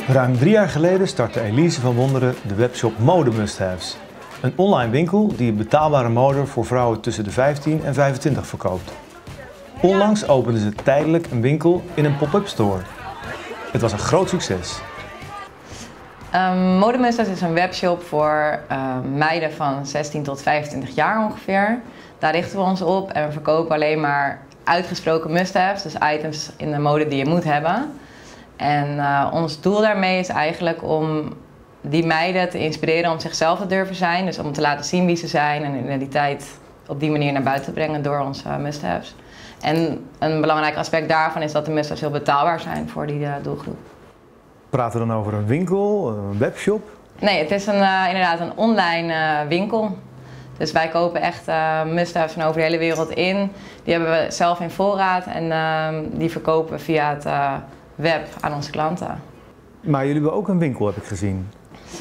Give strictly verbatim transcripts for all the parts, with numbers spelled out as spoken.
Ruim drie jaar geleden startte Elise van Wonderen de webshop Mode Must Haves. Een online winkel die betaalbare mode voor vrouwen tussen de vijftien en vijfentwintig verkoopt. Onlangs opende ze tijdelijk een winkel in een pop-up store. Het was een groot succes. Um, Mode Must Haves is een webshop voor uh, meiden van zestien tot vijfentwintig jaar ongeveer. Daar richten we ons op en we verkopen alleen maar uitgesproken must-haves, dus items in de mode die je moet hebben. En uh, ons doel daarmee is eigenlijk om die meiden te inspireren om zichzelf te durven zijn. Dus om te laten zien wie ze zijn en hun identiteit op die manier naar buiten te brengen door onze uh, must-haves. En een belangrijk aspect daarvan is dat de must-haves heel betaalbaar zijn voor die uh, doelgroep. Praten we dan over een winkel, een webshop? Nee, het is een, uh, inderdaad een online uh, winkel. Dus wij kopen echt uh, must-haves van over de hele wereld in. Die hebben we zelf in voorraad en uh, die verkopen we via het uh, web aan onze klanten. Maar jullie hebben ook een winkel, heb ik gezien.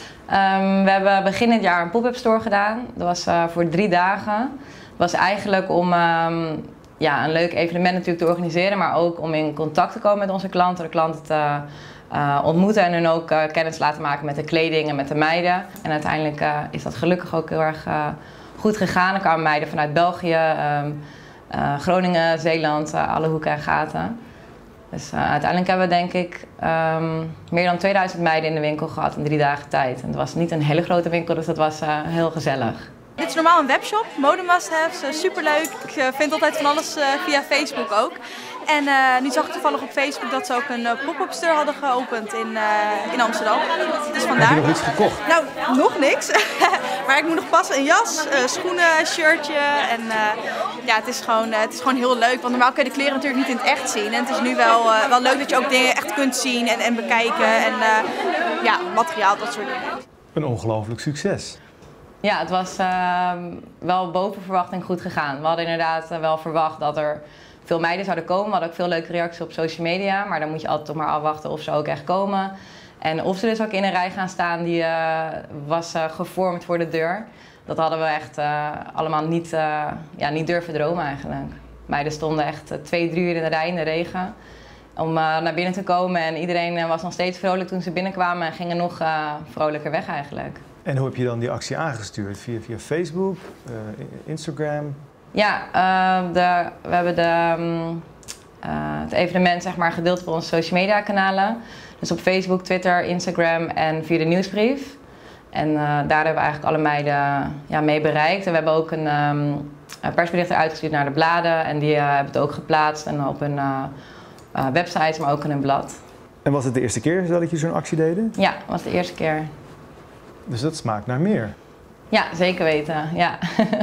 Um, we hebben begin dit jaar een pop-up store gedaan. Dat was uh, voor drie dagen. Dat was eigenlijk om um, ja, een leuk evenement natuurlijk te organiseren, maar ook om in contact te komen met onze klanten, de klanten te uh, ontmoeten en hun ook uh, kennis te laten maken met de kleding en met de meiden. En uiteindelijk uh, is dat gelukkig ook heel erg uh, goed gegaan. Er kwamen meiden vanuit België, um, uh, Groningen, Zeeland, uh, alle hoeken en gaten. Dus uh, uiteindelijk hebben we denk ik um, meer dan tweeduizend meiden in de winkel gehad in drie dagen tijd. En het was niet een hele grote winkel, dus dat was uh, heel gezellig. Dit is normaal een webshop, Mode Must Haves, uh, superleuk. Ik uh, vind altijd van alles uh, via Facebook ook. En uh, nu zag ik toevallig op Facebook dat ze ook een uh, pop-up store hadden geopend in, uh, in Amsterdam. Dus vandaar. Heb je nog iets gekocht? Nou, nog niks. Maar ik moet nog passen een jas, uh, schoenen, shirtje. En uh, ja, het is, gewoon, uh, het is gewoon heel leuk. Want normaal kun je de kleren natuurlijk niet in het echt zien. En het is nu wel, uh, wel leuk dat je ook dingen echt kunt zien en, en bekijken. En uh, ja, materiaal, dat soort dingen. Een ongelooflijk succes. Ja, het was uh, wel boven verwachting goed gegaan. We hadden inderdaad uh, wel verwacht dat er veel meiden zouden komen. We hadden ook veel leuke reacties op social media. Maar dan moet je altijd toch maar afwachten of ze ook echt komen. En of ze dus ook in een rij gaan staan die uh, was uh, gevormd voor de deur. Dat hadden we echt uh, allemaal niet, uh, ja, niet durven dromen eigenlijk. Meiden stonden echt uh, twee, drie uur in de rij in de regen om uh, naar binnen te komen. En iedereen uh, was nog steeds vrolijk toen ze binnenkwamen en gingen nog uh, vrolijker weg eigenlijk. En hoe heb je dan die actie aangestuurd? Via, via Facebook, uh, Instagram? Ja, uh, de, we hebben de, um, uh, het evenement zeg maar, gedeeld op onze social media kanalen. Dus op Facebook, Twitter, Instagram en via de nieuwsbrief. En uh, daar hebben we eigenlijk alle meiden ja, mee bereikt. En we hebben ook een, um, een persbericht uitgestuurd naar de bladen. En die uh, hebben het ook geplaatst en op hun uh, uh, websites, maar ook in hun blad. En was het de eerste keer dat je zo'n actie deden? Ja, dat was de eerste keer. Dus dat smaakt naar meer. Ja, zeker weten. Ja.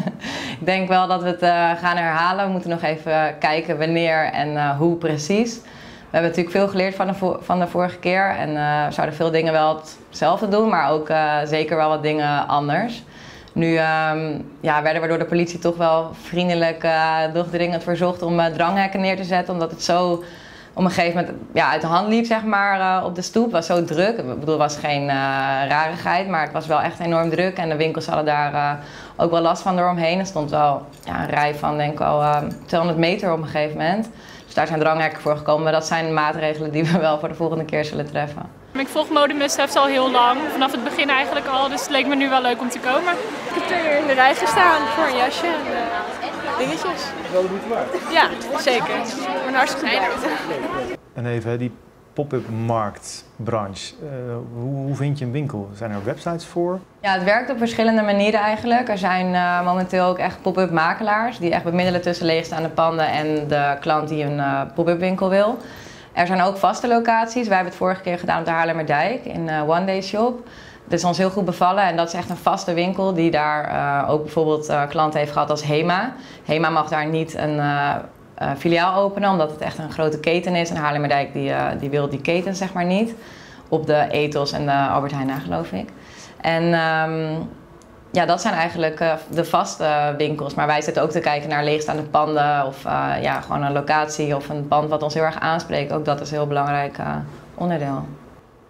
Ik denk wel dat we het uh, gaan herhalen. We moeten nog even kijken wanneer en uh, hoe precies. We hebben natuurlijk veel geleerd van de, van de vorige keer. En uh, we zouden veel dingen wel hetzelfde doen, maar ook uh, zeker wel wat dingen anders. Nu um, ja, werden we door de politie toch wel vriendelijk uh, doch dringend verzocht om uh, dranghekken neer te zetten. Omdat het zo op een gegeven moment ja, uit de hand liep, zeg maar, uh, op de stoep. Het was zo druk. Ik bedoel, het was geen uh, rarigheid, maar het was wel echt enorm druk. En de winkels hadden daar uh, ook wel last van dooromheen. Er stond wel ja, een rij van, denk ik wel, uh, tweehonderd meter op een gegeven moment. Dus daar zijn dranghekken voor gekomen. Maar dat zijn maatregelen die we wel voor de volgende keer zullen treffen. Ik volg Mode Must Haves al heel lang, vanaf het begin eigenlijk al. Dus het leek me nu wel leuk om te komen. Ik heb twee uur in de rij gestaan voor een jasje en uh, dingetjes. Wel de moeite waard? Ja, zeker. Ik ben hartstikke blij. En even, die pop-up marktbranche. Uh, hoe, hoe vind je een winkel? Zijn er websites voor? Ja, het werkt op verschillende manieren eigenlijk. Er zijn uh, momenteel ook echt pop-up makelaars die echt bemiddelen tussen leegstaande panden en de klant die een uh, pop-up winkel wil. Er zijn ook vaste locaties. Wij hebben het vorige keer gedaan op de Haarlemmerdijk in uh, One Day Shop. Dat is ons heel goed bevallen en dat is echt een vaste winkel die daar uh, ook bijvoorbeeld uh, klanten heeft gehad als Hema. Hema mag daar niet een uh, uh, filiaal openen omdat het echt een grote keten is. En Haarlemmerdijk die, uh, die wil die keten zeg maar niet. Op de Ethos en de Albert Heijn na, geloof ik. En um, ja, dat zijn eigenlijk uh, de vaste winkels. Maar wij zitten ook te kijken naar leegstaande panden of uh, ja, gewoon een locatie of een pand wat ons heel erg aanspreekt. Ook dat is een heel belangrijk uh, onderdeel.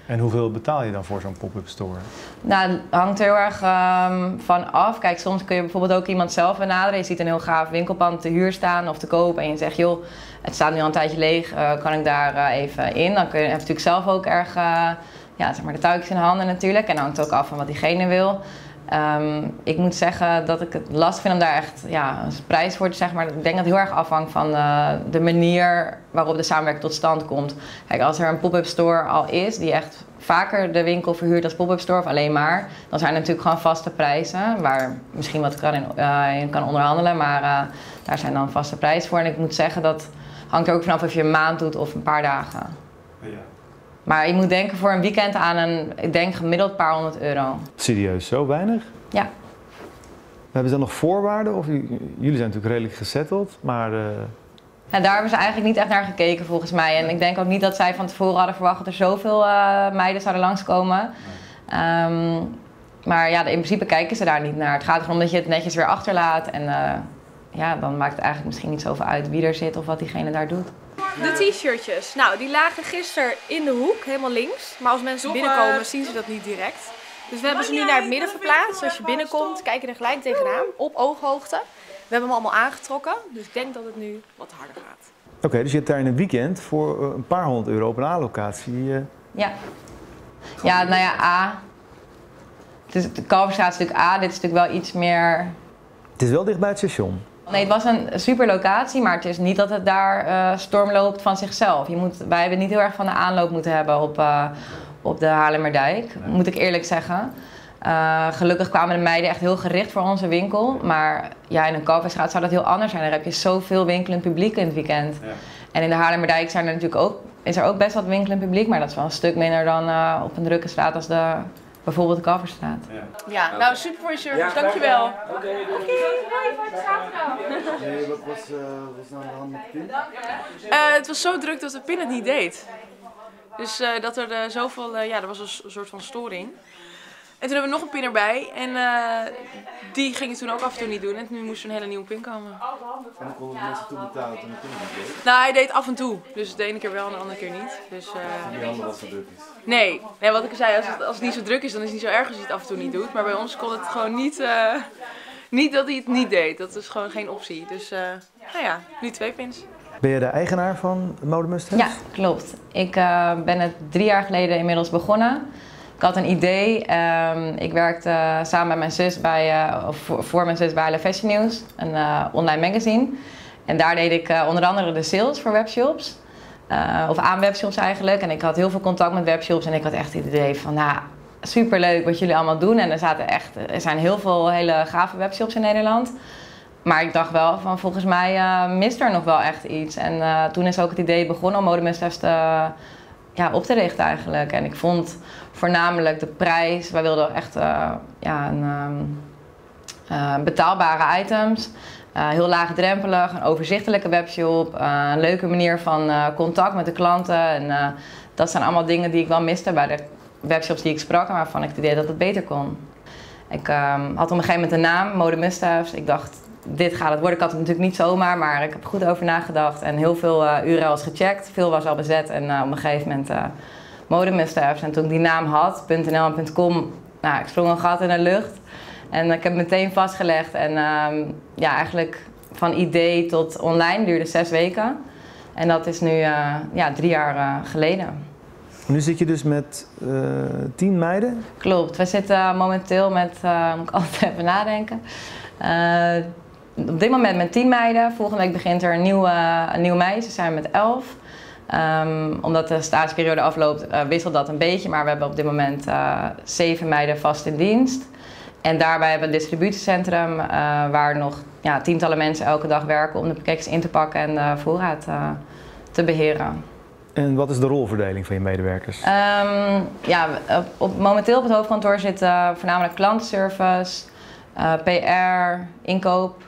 En hoeveel betaal je dan voor zo'n pop-up store? Nou, het hangt heel erg um, van af. Kijk, soms kun je bijvoorbeeld ook iemand zelf benaderen. Je ziet een heel gaaf winkelpand te huur staan of te koop en je zegt, joh, het staat nu al een tijdje leeg, uh, kan ik daar uh, even in? Dan kun je, heb je natuurlijk zelf ook erg uh, ja, zeg maar de touwtjes in handen natuurlijk. En dan hangt het ook af van wat diegene wil. Um, ik moet zeggen dat ik het lastig vind om daar echt ja, een prijs voor te zeggen. Maar ik denk dat het heel erg afhangt van uh, de manier waarop de samenwerking tot stand komt. Kijk, als er een pop-up store al is die echt vaker de winkel verhuurt als pop-up store of alleen maar, dan zijn er natuurlijk gewoon vaste prijzen waar misschien wat kan in, uh, in kan onderhandelen, maar uh, daar zijn dan vaste prijzen voor. En ik moet zeggen dat hangt er ook vanaf of je een maand doet of een paar dagen. Ja. Maar je moet denken voor een weekend aan een, ik denk gemiddeld een paar honderd euro. Serieus, zo weinig? Ja. Hebben ze dan nog voorwaarden? Of jullie zijn natuurlijk redelijk gesetteld, maar... Uh... Ja, daar hebben ze eigenlijk niet echt naar gekeken volgens mij. En ik denk ook niet dat zij van tevoren hadden verwacht dat er zoveel uh, meiden zouden langskomen. Um, maar ja, in principe kijken ze daar niet naar. Het gaat erom dat je het netjes weer achterlaat. En uh, ja, dan maakt het eigenlijk misschien niet zoveel uit wie er zit of wat diegene daar doet. De t-shirtjes, nou die lagen gisteren in de hoek, helemaal links. Maar als mensen binnenkomen zien ze dat niet direct. Dus we hebben ze nu naar het midden verplaatst. Als je binnenkomt, kijk je er gelijk tegenaan, op ooghoogte. We hebben hem allemaal aangetrokken, dus ik denk dat het nu wat harder gaat. Oké, okay, dus je hebt daar in een weekend voor een paar honderd euro op een A-locatie. Uh... Ja. Ja, nou ja, A. Het is, de Kalverstraat is natuurlijk A, dit is natuurlijk wel iets meer... Het is wel dicht bij het station. Nee, het was een super locatie, maar het is niet dat het daar uh, storm loopt van zichzelf. Je moet, wij hebben niet heel erg van de aanloop moeten hebben op, uh, op de Haarlemmerdijk, nee. Moet ik eerlijk zeggen. Uh, gelukkig kwamen de meiden echt heel gericht voor onze winkel. Maar ja, in een Kalverstraat zou dat heel anders zijn. Daar heb je zoveel winkelend publiek in het weekend. Ja. En in de Haarlemmerdijk zijn er natuurlijk ook, is er ook best wat winkelend publiek, maar dat is wel een stuk minder dan uh, op een drukke straat als de... bijvoorbeeld de Kalverstraat. Ja, ja, nou super voor je service, ja, dankjewel. Oké, okay, okay, hey, wat was, uh, was nou aan de hand met de pin? Uh, het was zo druk dat de pin het niet deed. Dus uh, dat er uh, zoveel, uh, ja, er was een soort van storing. En toen hebben we nog een pin erbij en uh, die ging het toen ook af en toe niet doen en nu moest er een hele nieuwe pin komen. En dan konden mensen toen betalen toen de pin niet deed? Nou, hij deed af en toe. Dus de ene keer wel en de andere keer niet. Dus, uh, die andere was zo druk is? Nee. nee, wat ik zei, als het, als het niet zo druk is dan is het niet zo erg als hij het af en toe niet doet. Maar bij ons kon het gewoon niet, uh, niet dat hij het niet deed. Dat is gewoon geen optie. Dus uh, nou ja, nu twee pins. Ben je de eigenaar van Mode Must Haves? Ja, klopt. Ik uh, ben het drie jaar geleden inmiddels begonnen. Ik had een idee. Um, ik werkte uh, samen met mijn zus bij, uh, of voor, voor mijn zus bij Le Fashion News, een uh, online magazine. En daar deed ik uh, onder andere de sales voor webshops. Uh, of aan webshops eigenlijk. En ik had heel veel contact met webshops en ik had echt het idee van, nou, superleuk wat jullie allemaal doen. En er, zaten echt, er zijn heel veel hele gave webshops in Nederland. Maar ik dacht wel van, volgens mij uh, mist er nog wel echt iets. En uh, toen is ook het idee begonnen om Mode Must Haves te, ja, op te richten eigenlijk. En ik vond voornamelijk de prijs. Wij wilden echt uh, ja, een, um, uh, betaalbare items. Uh, heel laagdrempelig, een overzichtelijke webshop. Uh, een leuke manier van uh, contact met de klanten. En, uh, dat zijn allemaal dingen die ik wel miste bij de webshops die ik sprak. En waarvan ik het idee dat het beter kon. Ik um, had op een gegeven moment een naam, Mode Must Haves. Ik dacht, dit gaat het worden. Ik had het natuurlijk niet zomaar, maar ik heb er goed over nagedacht. En heel veel uh, U R L's gecheckt. Veel was al bezet. En uh, op een gegeven moment uh, Mode Must Haves. En toen ik die naam had, .nl en .com, nou, ik sprong een gat in de lucht. En ik heb het meteen vastgelegd. En um, ja, eigenlijk van idee tot online duurde zes weken. En dat is nu uh, ja, drie jaar uh, geleden. Nu zit je dus met uh, tien meiden? Klopt. We zitten momenteel met, uh, moet ik altijd even nadenken. Uh, op dit moment met tien meiden. Volgende week begint er een nieuwe, een nieuwe meisje. Zijn we met elf. Um, omdat de stageperiode afloopt, uh, wisselt dat een beetje. Maar we hebben op dit moment uh, zeven meiden vast in dienst. En daarbij hebben we een distributiecentrum uh, waar nog ja, tientallen mensen elke dag werken om de pakketjes in te pakken en de voorraad uh, te beheren. En wat is de rolverdeling van je medewerkers? Um, ja, op, op, momenteel op het hoofdkantoor zit uh, voornamelijk klantenservice, uh, P R, inkoop,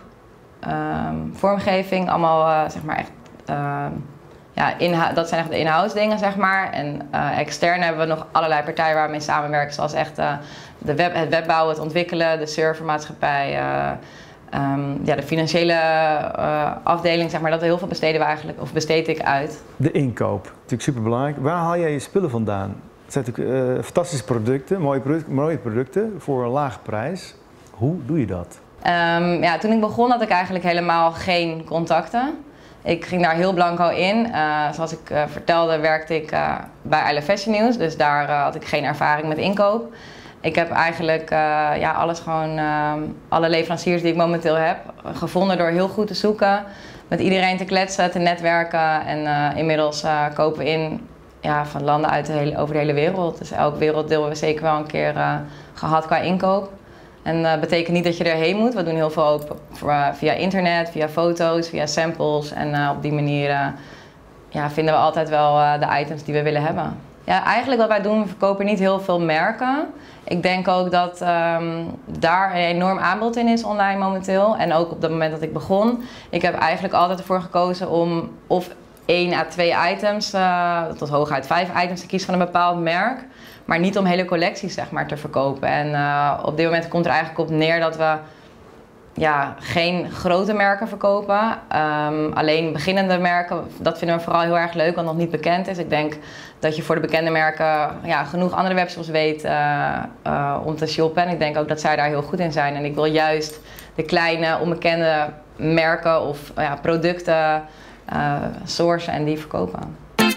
um, vormgeving, allemaal uh, zeg maar echt, uh, ja, inha- dat zijn echt de in-house dingen zeg maar. En uh, extern hebben we nog allerlei partijen waar we mee samenwerken, zoals echt uh, de web, het webbouwen, het ontwikkelen, de servermaatschappij. Uh, Um, ja, de financiële uh, afdeling, zeg maar, dat heel veel besteden we eigenlijk, of besteed ik uit. De inkoop, natuurlijk superbelangrijk. Waar haal jij je spullen vandaan? Het zijn natuurlijk uh, fantastische producten, mooie, product, mooie producten voor een lage prijs. Hoe doe je dat? Um, ja, toen ik begon had ik eigenlijk helemaal geen contacten. Ik ging daar heel blanco in. Uh, zoals ik uh, vertelde werkte ik uh, bij I Love Fashion News, dus daar uh, had ik geen ervaring met inkoop. Ik heb eigenlijk uh, ja, alles gewoon, uh, alle leveranciers die ik momenteel heb, gevonden door heel goed te zoeken, met iedereen te kletsen, te netwerken en uh, inmiddels uh, kopen we in ja, van landen uit de hele, over de hele wereld. Dus elk werelddeel hebben we zeker wel een keer uh, gehad qua inkoop. En dat uh, betekent niet dat je erheen moet. We doen heel veel ook via internet, via foto's, via samples. En uh, op die manier uh, ja, vinden we altijd wel uh, de items die we willen hebben. Ja, eigenlijk wat wij doen, we verkopen niet heel veel merken. Ik denk ook dat um, daar een enorm aanbod in is online momenteel. En ook op het moment dat ik begon. Ik heb eigenlijk altijd ervoor gekozen om of één à twee items, uh, tot hooguit vijf items te kiezen van een bepaald merk. Maar niet om hele collecties zeg maar, te verkopen. En uh, op dit moment komt er eigenlijk op neer dat we ja, geen grote merken verkopen. Um, alleen beginnende merken, dat vinden we vooral heel erg leuk, wat nog niet bekend is. Ik denk dat je voor de bekende merken ja, genoeg andere webshops weet uh, uh, om te shoppen. En ik denk ook dat zij daar heel goed in zijn. En ik wil juist de kleine, onbekende merken of uh, ja, producten uh, sourcen en die verkopen.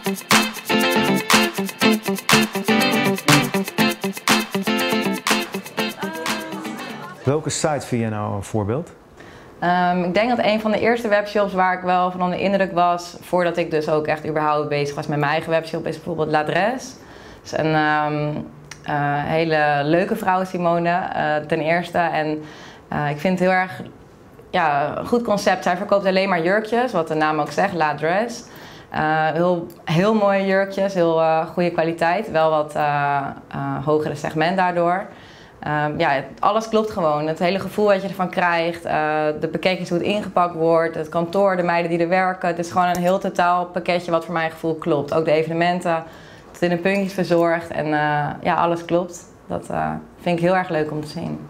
Welke site vind je nou een voorbeeld? Um, ik denk dat een van de eerste webshops waar ik wel van onder de indruk was, voordat ik dus ook echt überhaupt bezig was met mijn eigen webshop, is bijvoorbeeld L'Adresse. Dat is een um, uh, hele leuke vrouw, Simone, uh, ten eerste. En uh, ik vind het heel erg ja, een goed concept. Zij verkoopt alleen maar jurkjes, wat de naam ook zegt, L'Adresse. Uh, heel, heel mooie jurkjes, heel uh, goede kwaliteit, wel wat uh, uh, hogere segment daardoor. Um, ja, alles klopt gewoon. Het hele gevoel wat je ervan krijgt, uh, de pakketjes hoe het ingepakt wordt, het kantoor, de meiden die er werken. Het is gewoon een heel totaal pakketje wat voor mijn gevoel klopt. Ook de evenementen, tot in de puntjes verzorgd en uh, ja, alles klopt. Dat uh, vind ik heel erg leuk om te zien.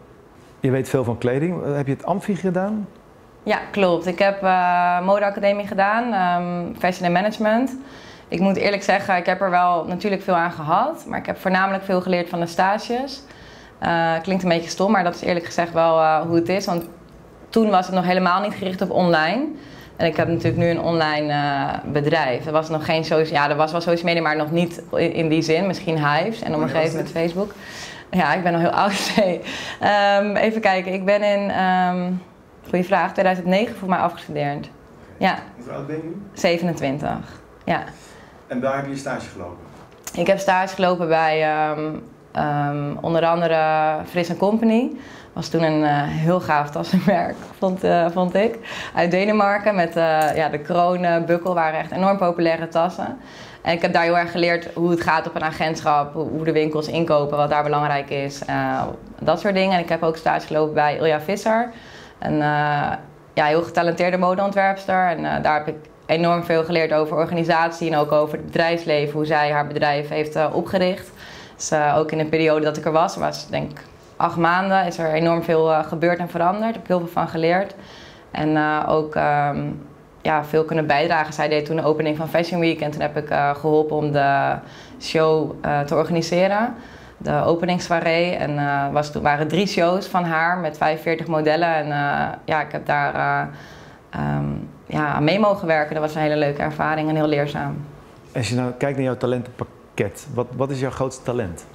Je weet veel van kleding. Heb je het Amfi gedaan? Ja, klopt. Ik heb uh, modeacademie gedaan, um, fashion en management. Ik moet eerlijk zeggen, ik heb er wel natuurlijk veel aan gehad, maar ik heb voornamelijk veel geleerd van de stages. Uh, klinkt een beetje stom, maar dat is eerlijk gezegd wel uh, hoe het is. Want toen was het nog helemaal niet gericht op online. En ik heb natuurlijk nu een online uh, bedrijf. Er was nog geen social, ja, er was wel social media, maar nog niet in, in die zin. Misschien Hives en op een gegeven moment Facebook. Ja, ik ben nog heel oud. Nee. Um, even kijken, ik ben in, um, goeie vraag, tweeduizend negen voor mij afgestudeerd. Ja. Hoe oud ben je nu? zevenentwintig. Ja. En waar heb je stage gelopen? Ik heb stage gelopen bij um, um, onder andere Fris and Company. Was toen een uh, heel gaaf tassenmerk, vond, uh, vond ik. Uit Denemarken met uh, ja, de kroon, bukkel, waren echt enorm populaire tassen. En ik heb daar heel erg geleerd hoe het gaat op een agentschap, hoe de winkels inkopen, wat daar belangrijk is. Uh, dat soort dingen. En ik heb ook stage gelopen bij Ilja Visser. Een uh, ja, heel getalenteerde modeontwerpster. En uh, daar heb ik enorm veel geleerd over organisatie en ook over het bedrijfsleven. Hoe zij haar bedrijf heeft uh, opgericht. Dus uh, ook in de periode dat ik er was, was denk ik acht maanden, is er enorm veel uh, gebeurd en veranderd. Daar heb ik heel veel van geleerd. En uh, ook um, ja, veel kunnen bijdragen. Zij deed toen de opening van Fashion Week en toen heb ik uh, geholpen om de show uh, te organiseren. De openingssoirée. En uh, was, toen waren drie shows van haar met vijfenveertig modellen. En uh, ja, ik heb daar uh, um, ja, aan mee mogen werken. Dat was een hele leuke ervaring en heel leerzaam. Als je nou kijkt naar jouw talentenpakket, wat, wat is jouw grootste talent?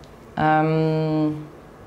Um,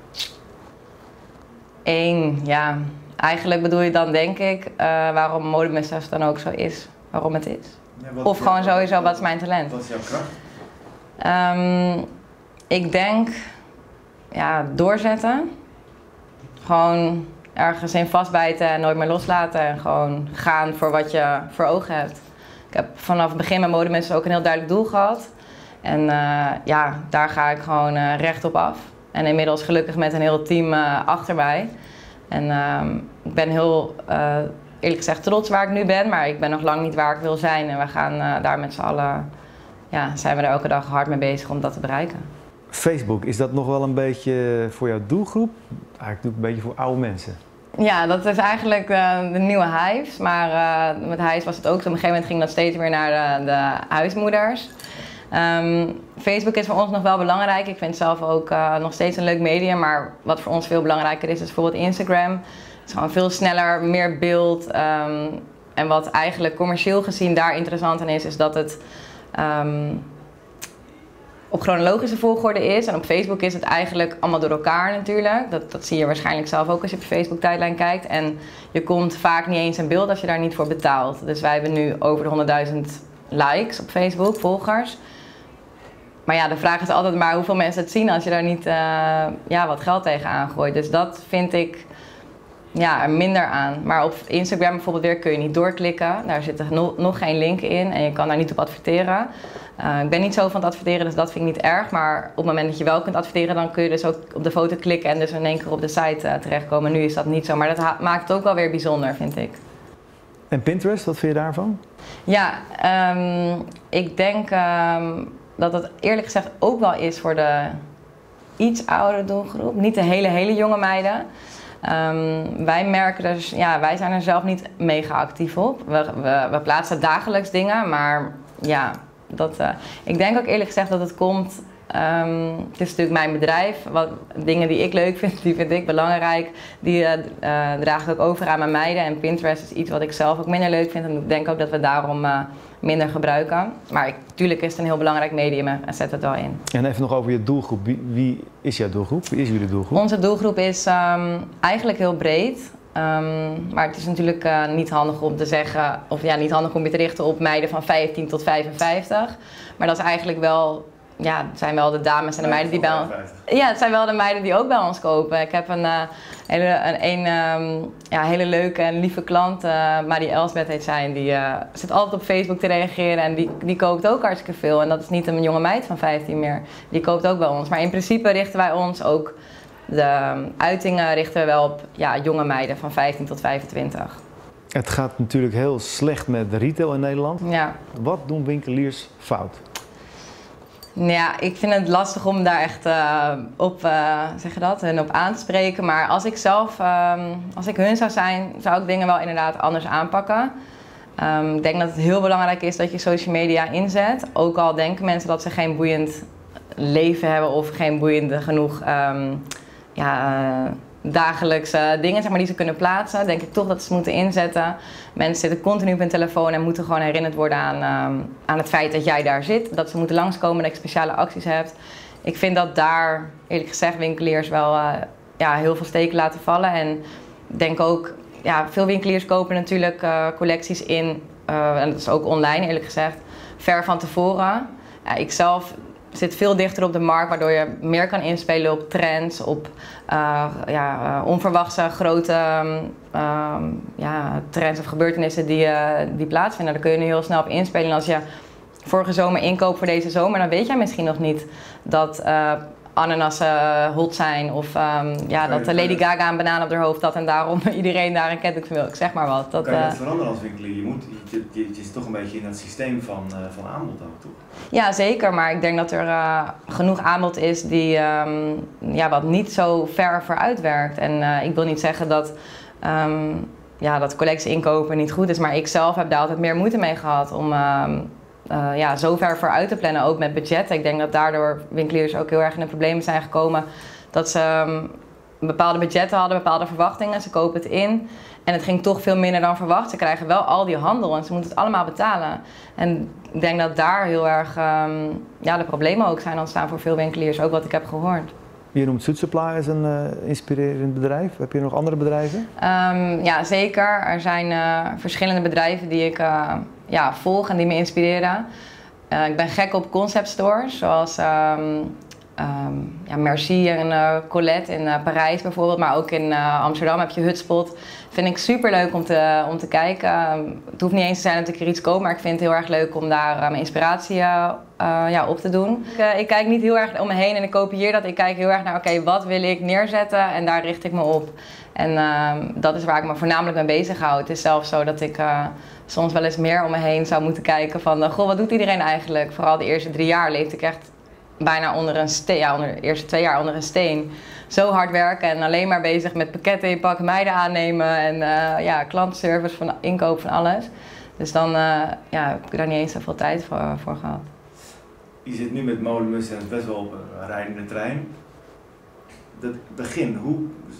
Eén, ja. Eigenlijk bedoel je dan denk ik uh, waarom Modemust dan ook zo is. Waarom het is. Ja, wat, of gewoon ja, sowieso, wat is mijn talent? Wat is jouw kracht? Um, ik denk, ja, doorzetten. Gewoon ergens in vastbijten en nooit meer loslaten. En gewoon gaan voor wat je voor ogen hebt. Ik heb vanaf het begin met Modemust ook een heel duidelijk doel gehad. En uh, ja, daar ga ik gewoon uh, recht op af. En inmiddels gelukkig met een heel team uh, achter mij. En uh, ik ben heel, uh, eerlijk gezegd, trots waar ik nu ben. Maar ik ben nog lang niet waar ik wil zijn. En we gaan uh, daar met z'n allen, ja, zijn we er elke dag hard mee bezig om dat te bereiken. Facebook, is dat nog wel een beetje voor jouw doelgroep? Eigenlijk een beetje voor oude mensen. Ja, dat is eigenlijk uh, de nieuwe Hives. Maar uh, met Hives was het ook zo. Op een gegeven moment ging dat steeds meer naar de, de huismoeders. Um, Facebook is voor ons nog wel belangrijk. Ik vind het zelf ook uh, nog steeds een leuk medium, maar wat voor ons veel belangrijker is, is bijvoorbeeld Instagram. Het is gewoon veel sneller, meer beeld. Um, en wat eigenlijk commercieel gezien daar interessant aan is, is dat het um, op chronologische volgorde is. En op Facebook is het eigenlijk allemaal door elkaar natuurlijk. Dat, dat zie je waarschijnlijk zelf ook als je op je Facebook tijdlijn kijkt. En je komt vaak niet eens in beeld als je daar niet voor betaalt. Dus wij hebben nu over de honderdduizend likes op Facebook, volgers. Maar ja, de vraag is altijd maar hoeveel mensen het zien als je daar niet uh, ja, wat geld tegenaan gooit. Dus dat vind ik ja, er minder aan. Maar op Instagram bijvoorbeeld weer kun je niet doorklikken. Daar zit nog, nog geen link in en je kan daar niet op adverteren. Uh, ik ben niet zo van het adverteren, dus dat vind ik niet erg. Maar op het moment dat je wel kunt adverteren, dan kun je dus ook op de foto klikken en dus in één keer op de site uh, terechtkomen. Nu is dat niet zo, maar dat maakt het ook wel weer bijzonder, vind ik. En Pinterest, wat vind je daarvan? Ja, um, ik denk um, dat het eerlijk gezegd ook wel is voor de iets oudere doelgroep. Niet de hele, hele jonge meiden. Um, wij merken dus, ja, wij zijn er zelf niet mega actief op. We, we, we plaatsen dagelijks dingen, maar ja, dat, uh, ik denk ook eerlijk gezegd dat het komt. Um, het is natuurlijk mijn bedrijf. Wat, dingen die ik leuk vind, die vind ik belangrijk. Die uh, uh, draag ik ook over aan mijn meiden. En Pinterest is iets wat ik zelf ook minder leuk vind. En ik denk ook dat we daarom uh, minder gebruiken. Maar natuurlijk is het een heel belangrijk medium en zet het wel in. En even nog over je doelgroep. Wie, wie is jouw doelgroep? Wie is jullie doelgroep? Onze doelgroep is um, eigenlijk heel breed. Um, maar het is natuurlijk uh, niet handig om te zeggen, of ja, niet handig om je te richten op meiden van vijftien tot vijfenvijftig. Maar dat is eigenlijk wel, ja, het zijn wel de dames en de meiden die bij ons. Ja, het zijn wel de meiden die ook bij ons kopen. Ik heb een, uh, hele, een, een um, ja, hele leuke en lieve klant, uh, Marie Elsbeth heet zij, die uh, zit altijd op Facebook te reageren en die, die koopt ook hartstikke veel. En dat is niet een jonge meid van vijftien meer, die koopt ook bij ons. Maar in principe richten wij ons ook. De uitingen richten we wel op ja, jonge meiden van vijftien tot vijfentwintig. Het gaat natuurlijk heel slecht met de retail in Nederland. Ja. Wat doen winkeliers fout? Ja, ik vind het lastig om daar echt uh, op, uh, zeg je dat, hun op aan te spreken. Maar als ik zelf, um, als ik hun zou zijn, zou ik dingen wel inderdaad anders aanpakken. Um, ik denk dat het heel belangrijk is dat je social media inzet. Ook al denken mensen dat ze geen boeiend leven hebben of geen boeiende genoeg um, ja, uh, dagelijkse dingen zeg maar, die ze kunnen plaatsen, denk ik toch dat ze moeten inzetten. Mensen zitten continu op hun telefoon en moeten gewoon herinnerd worden aan, um, aan het feit dat jij daar zit. Dat ze moeten langskomen, dat je speciale acties hebt. Ik vind dat daar, eerlijk gezegd, winkeliers wel uh, ja, heel veel steken laten vallen. En ik denk ook, ja, veel winkeliers kopen natuurlijk uh, collecties in, uh, en dat is ook online eerlijk gezegd, ver van tevoren. Ja, ik zelf zit veel dichter op de markt, waardoor je meer kan inspelen op trends, op uh, ja, uh, onverwachte grote uh, ja, trends of gebeurtenissen die, uh, die plaatsvinden. Daar kun je nu heel snel op inspelen. En als je vorige zomer inkoopt voor deze zomer, dan weet jij misschien nog niet dat uh, ananassen hot zijn of um, ja, dat Lady Gaga een banaan op haar hoofd had en daarom iedereen daar een ketting van wil. Ik zeg maar wat. Dat, kan je uh, dat veranderen als winkelier? Je, moet, je, je, je zit toch een beetje in dat systeem van, uh, van aanbod ook, toch? Ja, zeker. Maar ik denk dat er uh, genoeg aanbod is die um, ja, wat niet zo ver vooruit werkt. En uh, ik wil niet zeggen dat, um, ja, dat collectie inkopen niet goed is, maar ik zelf heb daar altijd meer moeite mee gehad om um, uh, ja, zo ver vooruit te plannen, ook met budgetten. Ik denk dat daardoor winkeliers ook heel erg in de problemen zijn gekomen dat ze um, bepaalde budgetten hadden, bepaalde verwachtingen. Ze kopen het in en het ging toch veel minder dan verwacht. Ze krijgen wel al die handel en ze moeten het allemaal betalen. En ik denk dat daar heel erg um, ja, de problemen ook zijn ontstaan voor veel winkeliers, ook wat ik heb gehoord. Je noemt Zoet Supply als een uh, inspirerend bedrijf. Heb je nog andere bedrijven? Um, ja, zeker. Er zijn uh, verschillende bedrijven die ik uh, ja, volg en die me inspireren. Uh, ik ben gek op concept stores, zoals um, um, ja, Merci en uh, Colette in uh, Parijs bijvoorbeeld, maar ook in uh, Amsterdam heb je Hutspot. Vind ik super leuk om te, om te kijken. Um, het hoeft niet eens te zijn dat ik er iets koop, maar ik vind het heel erg leuk om daar uh, mijn inspiratie uh, uh, ja, op te doen. Ik, uh, ik kijk niet heel erg om me heen en ik kopieer dat. Ik kijk heel erg naar, oké, okay, wat wil ik neerzetten en daar richt ik me op. En uh, dat is waar ik me voornamelijk mee bezig hou. Het is zelfs zo dat ik uh, soms wel eens meer om me heen zou moeten kijken van, uh, goh, wat doet iedereen eigenlijk? Vooral de eerste drie jaar leefde ik echt bijna onder een steen, ja, onder de eerste twee jaar onder een steen. Zo hard werken en alleen maar bezig met pakketten inpakken, meiden aannemen en uh, ja, klantenservice, van inkoop van alles. Dus dan uh, ja, heb ik daar niet eens zoveel tijd voor, voor gehad. je zit nu met Mode Must Haves best wel op een rijdende trein. Dat begin, hoe,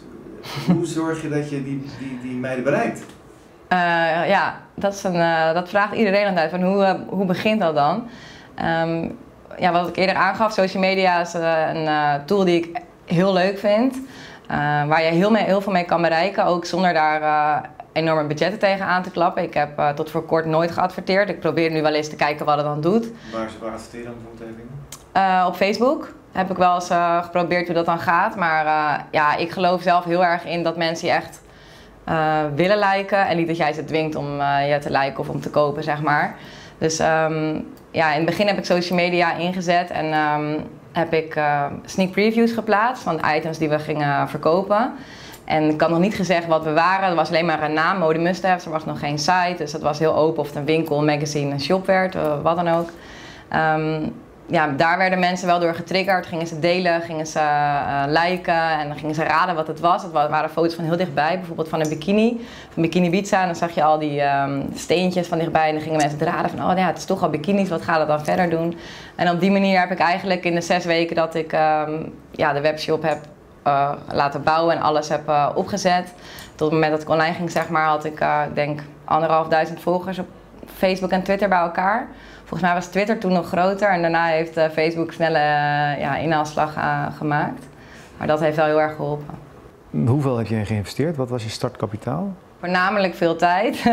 hoe zorg je dat je die, die, die meiden bereikt? Uh, ja, dat, is een, uh, dat vraagt iedereen altijd, van hoe, uh, hoe begint dat dan? Um, ja, wat ik eerder aangaf, social media is uh, een uh, tool die ik heel leuk vind. Uh, waar je heel, mee, heel veel mee kan bereiken, ook zonder daar uh, enorme budgetten tegen aan te klappen. Ik heb uh, tot voor kort nooit geadverteerd. Ik probeer nu wel eens te kijken wat het dan doet. Waar, waar adverteer je dan bijvoorbeeld even? Uh, op Facebook heb ik wel eens uh, geprobeerd hoe dat dan gaat. Maar uh, ja, ik geloof zelf heel erg in dat mensen je echt uh, willen liken. En niet dat jij ze dwingt om uh, je te liken of om te kopen, zeg maar. Dus um, ja, in het begin heb ik social media ingezet en um, heb ik uh, sneak previews geplaatst van de items die we gingen verkopen. En ik had nog niet gezegd wat we waren, er was alleen maar een naam, Mode Must Haves, er was nog geen site. Dus dat was heel open of het een winkel, een magazine, een shop werd, wat dan ook. Um, ja, daar werden mensen wel door getriggerd, gingen ze delen, gingen ze uh, liken en dan gingen ze raden wat het was. Het waren foto's van heel dichtbij, bijvoorbeeld van een bikini, van Bikini Ibiza. En dan zag je al die um, steentjes van dichtbij en dan gingen mensen het raden van, oh ja, het is toch al bikinis, wat gaat het dan verder doen? En op die manier heb ik eigenlijk in de zes weken dat ik um, ja, de webshop heb uh, laten bouwen en alles heb uh, opgezet. Tot het moment dat ik online ging, zeg maar, had ik, uh, ik denk, anderhalf duizend volgers op Facebook en Twitter bij elkaar. Volgens mij was Twitter toen nog groter en daarna heeft uh, Facebook snelle uh, ja, inhaalslag uh, gemaakt. Maar dat heeft wel heel erg geholpen. Hoeveel heb je geïnvesteerd? Wat was je startkapitaal? Voornamelijk veel tijd.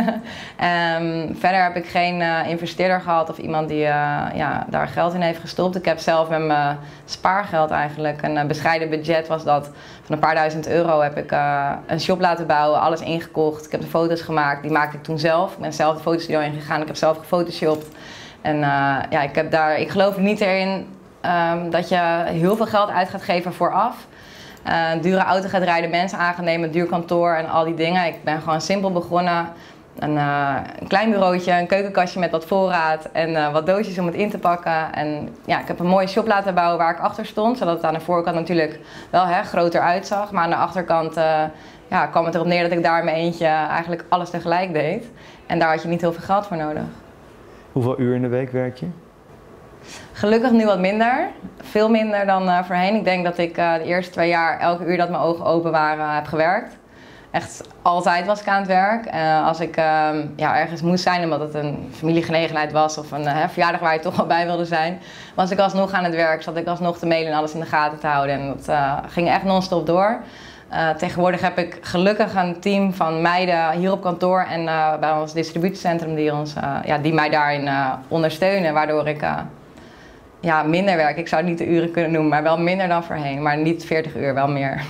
um, verder heb ik geen uh, investeerder gehad of iemand die uh, ja, daar geld in heeft gestopt. Ik heb zelf met mijn spaargeld eigenlijk, een uh, bescheiden budget was dat. Van een paar duizend euro heb ik uh, een shop laten bouwen, alles ingekocht. Ik heb de foto's gemaakt, die maakte ik toen zelf. Ik ben zelf de fotostudio ingegaan, ik heb zelf gefotoshopt. En uh, ja, ik, heb daar, ik geloof er niet in um, dat je heel veel geld uit gaat geven vooraf. Uh, een dure auto gaat rijden, mensen aan gaan nemen, duur kantoor en al die dingen. Ik ben gewoon simpel begonnen. Een, uh, een klein bureautje, een keukenkastje met wat voorraad en uh, wat doosjes om het in te pakken. En ja, ik heb een mooie shop laten bouwen waar ik achter stond, zodat het aan de voorkant natuurlijk wel hè, groter uitzag. Maar aan de achterkant uh, ja, kwam het erop neer dat ik daar in mijn eentje eigenlijk alles tegelijk deed. En daar had je niet heel veel geld voor nodig. Hoeveel uur in de week werk je? Gelukkig nu wat minder. Veel minder dan uh, voorheen. Ik denk dat ik uh, de eerste twee jaar elke uur dat mijn ogen open waren uh, heb gewerkt. Echt altijd was ik aan het werk. Uh, als ik uh, ja, ergens moest zijn omdat het een familiegelegenheid was of een uh, verjaardag waar je toch wel bij wilde zijn, was ik alsnog aan het werk. Zat ik alsnog te mailen en alles in de gaten te houden. En dat uh, ging echt non-stop door. Uh, tegenwoordig heb ik gelukkig een team van meiden hier op kantoor en uh, bij ons distributiecentrum die, ons, uh, ja, die mij daarin uh, ondersteunen, waardoor ik uh, ja, minder werk. Ik zou het niet de uren kunnen noemen, maar wel minder dan voorheen. Maar niet veertig uur, wel meer.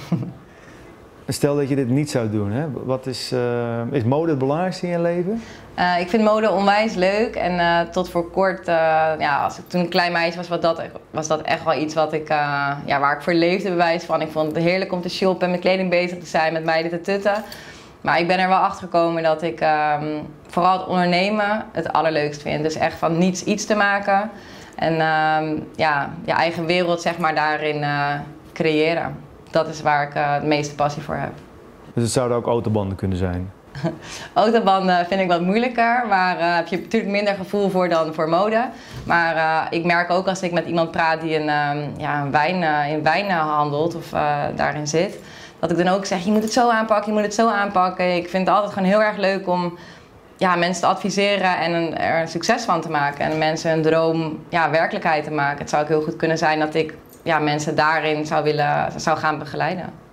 Stel dat je dit niet zou doen, hè? Wat is, uh, is mode het belangrijkste in je leven? Uh, ik vind mode onwijs leuk en uh, tot voor kort, uh, ja, als ik toen een klein meisje was, was dat, was dat echt wel iets wat ik, uh, ja, waar ik voor leefde bewijs van. Ik vond het heerlijk om te shoppen en met kleding bezig te zijn, met meiden te tutten. Maar ik ben er wel achter gekomen dat ik um, vooral het ondernemen het allerleukst vind. Dus echt van niets iets te maken en um, ja, je eigen wereld zeg maar daarin uh, creëren. Dat is waar ik uh, de meeste passie voor heb. Dus het zouden ook autobanden kunnen zijn? Autobanden vind ik wat moeilijker, maar uh, heb je natuurlijk minder gevoel voor dan voor mode. Maar uh, ik merk ook als ik met iemand praat die een, um, ja, een wijn, uh, in wijn handelt of uh, daarin zit, dat ik dan ook zeg, je moet het zo aanpakken, je moet het zo aanpakken. Ik vind het altijd gewoon heel erg leuk om ja, mensen te adviseren en een, er een succes van te maken. En mensen een droom ja, werkelijkheid te maken. Het zou ook heel goed kunnen zijn dat ik ja, mensen daarin zou, willen, zou gaan begeleiden.